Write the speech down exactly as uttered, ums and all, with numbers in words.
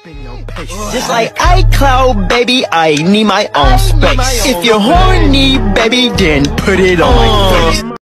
Just like iCloud, baby, I need my own space. If you're horny, baby, then put it on my face.